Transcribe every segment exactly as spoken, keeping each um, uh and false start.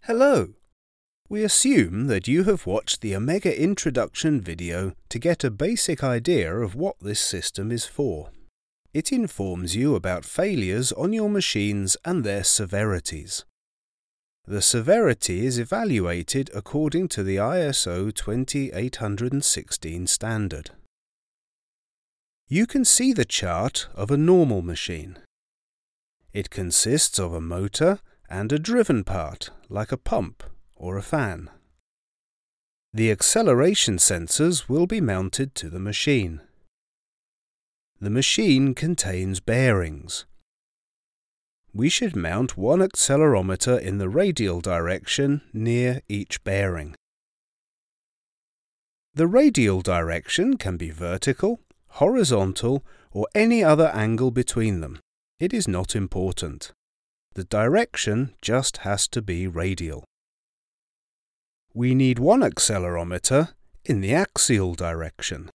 Hello! We assume that you have watched the Omega introduction video to get a basic idea of what this system is for. It informs you about failures on your machines and their severities. The severity is evaluated according to the I S O twenty-eight sixteen standard. You can see the chart of a normal machine. It consists of a motor and a driven part, like a pump or a fan. The acceleration sensors will be mounted to the machine. The machine contains bearings. We should mount one accelerometer in the radial direction near each bearing. The radial direction can be vertical, horizontal, or any other angle between them. It is not important. The direction just has to be radial. We need one accelerometer in the axial direction.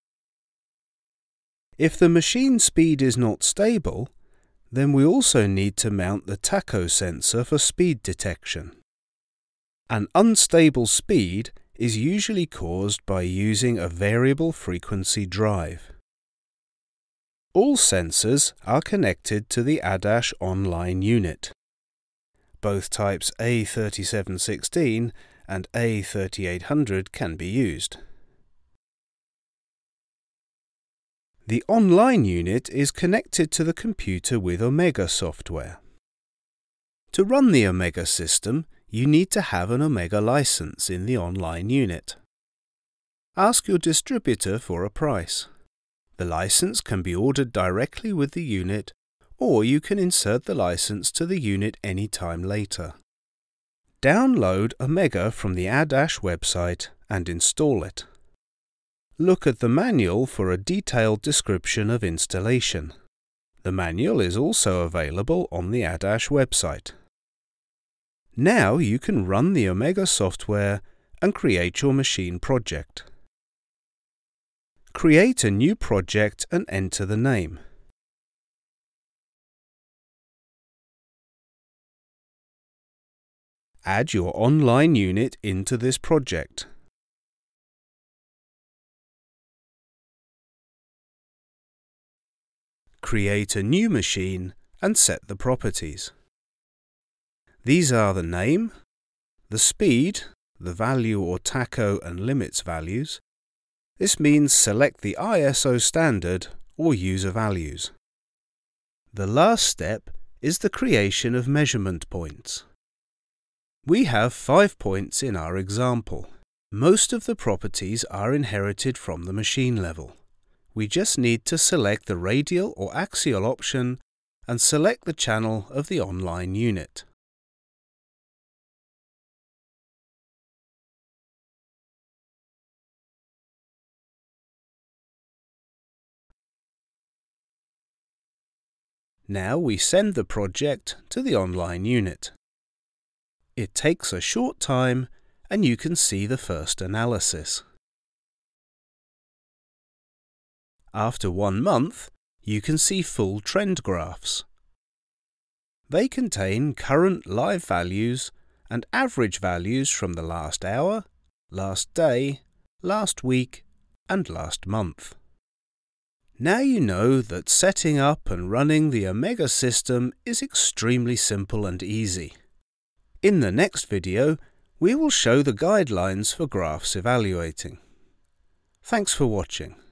If the machine speed is not stable, then we also need to mount the tacho sensor for speed detection. An unstable speed is usually caused by using a variable frequency drive. All sensors are connected to the A D A S online unit. Both types A thirty-seven sixteen and A thirty-eight hundred can be used. The online unit is connected to the computer with Omega software. To run the Omega system, you need to have an Omega license in the online unit. Ask your distributor for a price. The license can be ordered directly with the unit, or you can insert the license to the unit any time later. Download Omega from the A D A S website and install it. Look at the manual for a detailed description of installation. The manual is also available on the A D A S website. Now you can run the Omega software and create your machine project. Create a new project and enter the name. Add your online unit into this project. Create a new machine and set the properties. These are the name, the speed, the value or tacho and limits values. This means select the I S O standard or user values. The last step is the creation of measurement points. We have five points in our example. Most of the properties are inherited from the machine level. We just need to select the radial or axial option and select the channel of the online unit. Now we send the project to the online unit. It takes a short time and you can see the first analysis. After one month, you can see full trend graphs. They contain current live values and average values from the last hour, last day, last week, and last month. Now you know that setting up and running the Omega system is extremely simple and easy. In the next video, we will show the guidelines for graphs evaluating. Thanks for watching.